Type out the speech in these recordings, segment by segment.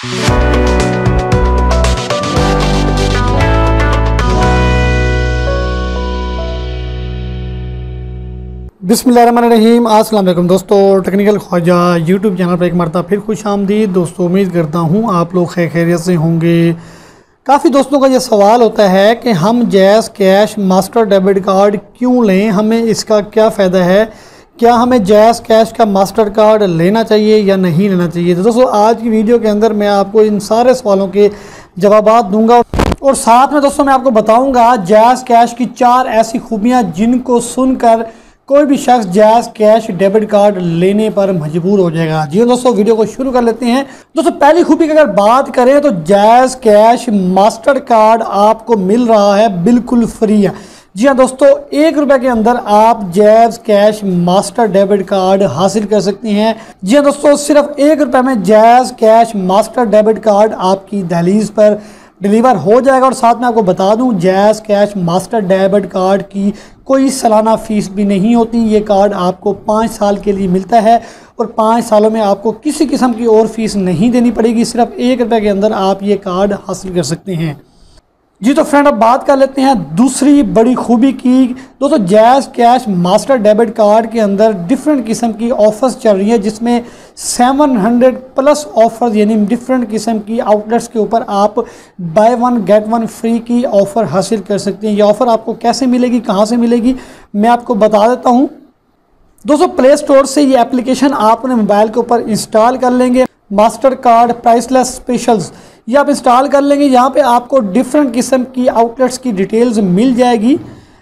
बिस्मिल्लाहिर्रहमानिर्रहीम। अस्सलाम वालेकुम दोस्तों, टेक्निकल ख्वाजा यूट्यूब चैनल पर एक मरतबा फिर खुश आमदीद। दोस्तों उम्मीद करता हूँ आप लोग खैरियत से होंगे। काफ़ी दोस्तों का ये सवाल होता है कि हम JazzCash master debit card क्यों लें, हमें इसका क्या फ़ायदा है, क्या हमें जैज़ कैश का मास्टर कार्ड लेना चाहिए या नहीं लेना चाहिए। तो दोस्तों आज की वीडियो के अंदर मैं आपको इन सारे सवालों के जवाबात दूंगा और साथ में दोस्तों मैं आपको बताऊंगा जैज़ कैश की 4 ऐसी खूबियां जिनको सुनकर कोई भी शख्स जैज़ कैश डेबिट कार्ड लेने पर मजबूर हो जाएगा। जी दोस्तों एक को शुरू कर लेते हैं। दोस्तों पहली खूबी की अगर बात करें तो जैज़ कैश मास्टर कार्ड आपको मिल रहा है बिल्कुल फ्री है। जी हाँ दोस्तों, ₹1 के अंदर आप JazzCash master debit card हासिल कर सकते हैं। जी हाँ दोस्तों, सिर्फ ₹1 में JazzCash master debit card आपकी दहलीज पर डिलीवर हो जाएगा। और साथ में आपको बता दूं JazzCash master debit card की कोई सालाना फ़ीस भी नहीं होती। ये कार्ड आपको 5 साल के लिए मिलता है और 5 सालों में आपको किसी किस्म की और फीस नहीं देनी पड़ेगी। सिर्फ ₹1 के अंदर आप ये कार्ड हासिल कर सकते हैं। जी तो फ्रेंड अब बात कर लेते हैं दूसरी बड़ी खूबी की। दोस्तों JazzCash master debit card के अंदर डिफरेंट किस्म की ऑफ़र्स चल रही है जिसमें 700+ ऑफ़र्स यानी डिफरेंट किस्म की आउटलेट्स के ऊपर आप बाय 1 गेट 1 फ्री की ऑफ़र हासिल कर सकते हैं। ये ऑफ़र आपको कैसे मिलेगी, कहाँ से मिलेगी, मैं आपको बता देता हूँ। दोस्तों प्ले स्टोर से ये एप्लीकेशन आप अपने मोबाइल के ऊपर इंस्टॉल कर लेंगे। मास्टर कार्ड प्राइसलेस स्पेशल्स ये आप इंस्टॉल कर लेंगे। यहाँ पे आपको डिफरेंट किस्म की आउटलेट्स की डिटेल्स मिल जाएगी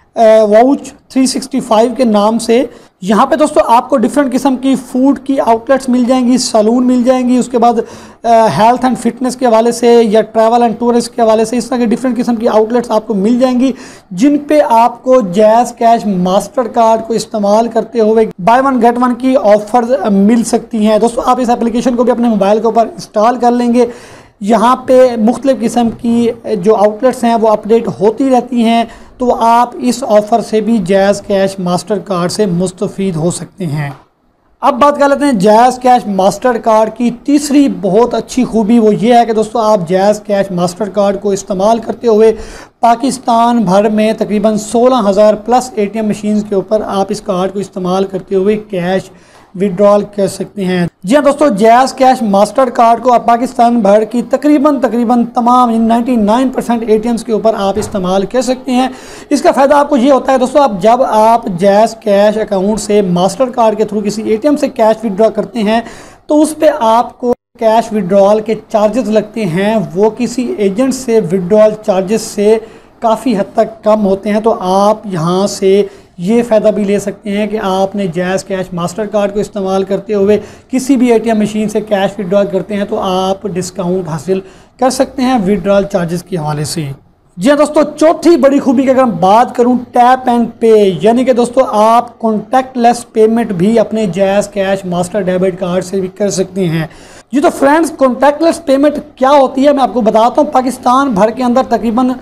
वाउच 365 के नाम से। यहाँ पे दोस्तों आपको डिफरेंट किस्म की फूड की आउटलेट्स मिल जाएंगी, सैलून मिल जाएंगी, उसके बाद हेल्थ एंड फिटनेस के हवाले से या ट्रैवल एंड टूरिस्ट के हवाले से इस तरह के डिफरेंट किस्म की आउटलेट्स आपको मिल जाएंगी जिन पे आपको जैज़ कैश मास्टर कार्ड को इस्तेमाल करते हुए बाय 1 गेट 1 की ऑफर मिल सकती हैं। दोस्तों आप इस एप्लीकेशन को भी अपने मोबाइल के ऊपर इंस्टॉल कर लेंगे। यहाँ पे मुख्तलिफ़ किस्म की जो आउटलेट्स हैं वो अपडेट होती रहती हैं, तो आप इस ऑफ़र से भी जैज़ कैश मास्टर कार्ड से मुस्तफ़ीद हो सकते हैं। अब बात कर लेते हैं जैज़ कैश मास्टर कार्ड की तीसरी बहुत अच्छी खूबी। वो ये है कि दोस्तों आप जैज़ कैश मास्टर कार्ड को इस्तेमाल करते हुए पाकिस्तान भर में तकरीबन 16,000+ ATM मशीन्स के ऊपर आप इस कार्ड को इस्तेमाल करते हुए कैश विड्रॉल कर सकते हैं। जी हाँ दोस्तों, जैज़ कैश मास्टर कार्ड को आप पाकिस्तान भर की तकरीबन तमाम 99% ATMs के ऊपर आप इस्तेमाल कर सकते हैं। इसका फ़ायदा आपको ये होता है दोस्तों, आप जब आप जैज़ कैश अकाउंट से मास्टर कार्ड के थ्रू किसी ATM से कैश विड्रॉ करते हैं तो उस पर आपको कैश विड्रॉल के चार्जेस लगते हैं, वो किसी एजेंट से विड्रॉल चार्जेस से काफ़ी हद तक कम होते हैं। तो आप यहाँ से ये फ़ायदा भी ले सकते हैं कि आपने जैज़ कैश मास्टर कार्ड को इस्तेमाल करते हुए किसी भी ATM मशीन से कैश विड्रॉल करते हैं तो आप डिस्काउंट हासिल कर सकते हैं विड्रॉल चार्जेस के हवाले से। जी हाँ दोस्तों, चौथी बड़ी खूबी की अगर मैं बात करूं टैप एंड पे, यानी कि दोस्तों आप कॉन्टैक्टलेस पेमेंट भी अपने JazzCash master debit card से भी कर सकते हैं। जी तो फ्रेंड्स कॉन्टैक्टलेस पेमेंट क्या होती है मैं आपको बताता हूँ। पाकिस्तान भर के अंदर तकरीबन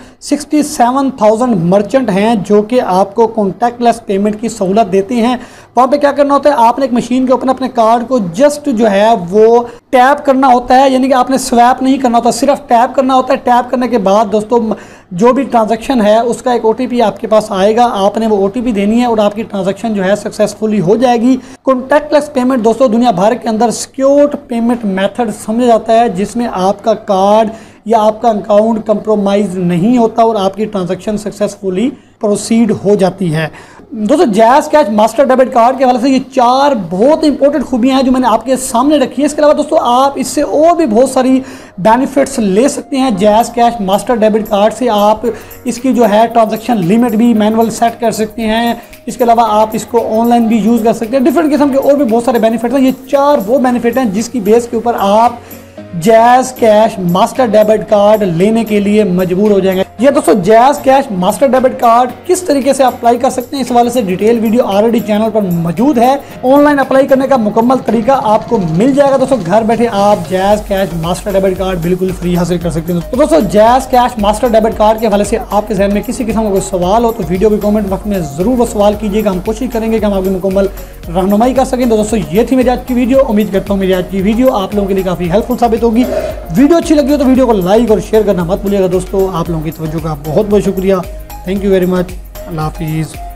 67,000 मर्चेंट हैं जो कि आपको कॉन्टैक्टलेस पेमेंट की सहूलत देते हैं। वहाँ पे क्या करना होता है, आपने एक मशीन के ऊपर अपने कार्ड को जस्ट जो है वो टैप करना होता है, यानी कि आपने स्वैप नहीं करना होता, सिर्फ टैप करना होता है। टैप करने के बाद दोस्तों जो भी ट्रांजैक्शन है उसका एक OTP आपके पास आएगा, आपने वो OTP देनी है और आपकी ट्रांजैक्शन जो है सक्सेसफुली हो जाएगी। कॉन्टैक्टलेस पेमेंट दोस्तों दुनिया भर के अंदर सिक्योर्ड पेमेंट मेथड समझा जाता है जिसमें आपका कार्ड या आपका अकाउंट कंप्रोमाइज़ नहीं होता और आपकी ट्रांजैक्शन सक्सेसफुली प्रोसीड हो जाती है। दोस्तों JazzCash master debit card के हवाले से ये 4 बहुत इंपॉर्टेंट खूबियां हैं जो मैंने आपके सामने रखी है। इसके अलावा दोस्तों आप इससे और भी बहुत सारी बेनिफिट्स ले सकते हैं। JazzCash master debit card से आप इसकी जो है ट्रांजैक्शन लिमिट भी मैनुअल सेट कर सकते हैं। इसके अलावा आप इसको ऑनलाइन भी यूज़ कर सकते हैं। डिफरेंट किस्म के और भी बहुत सारे बेनिफिट्स हैं। ये 4 वो बेनिफिट हैं जिसकी बेस के ऊपर आप JazzCash master debit card लेने के लिए मजबूर हो जाएंगे। ये दोस्तों JazzCash master debit card किस तरीके से अप्लाई कर सकते हैं, इस वाले से डिटेल वीडियो ऑलरेडी चैनल पर मौजूद है। ऑनलाइन अप्लाई करने का मुकम्मल तरीका आपको मिल जाएगा दोस्तों। घर बैठे आप JazzCash master debit card बिल्कुल फ्री हासिल कर सकते हैं। तो दोस्तों JazzCash master debit card के हवाले से आपके जहन में किसी किस्म का कोई सवाल हो तो वीडियो के कॉमेंट बॉक्स में जरूर वो सवाल कीजिएगा। हम कोशिश करेंगे कि हम आपकी मुकम्मल रहनुमाई कर सकें। तो दोस्तों ये थी मेरी आज की वीडियो। उम्मीद करता हूँ मेरी आज की वीडियो आप लोगों के लिए काफ़ी हेल्पफुल साबित होगी। वीडियो अच्छी लगी हो तो वीडियो को लाइक और शेयर करना मत भूलिएगा दोस्तों। आप लोगों की तवज्जो का बहुत बहुत शुक्रिया। Thank you very much. अल्लाह हाफिज़।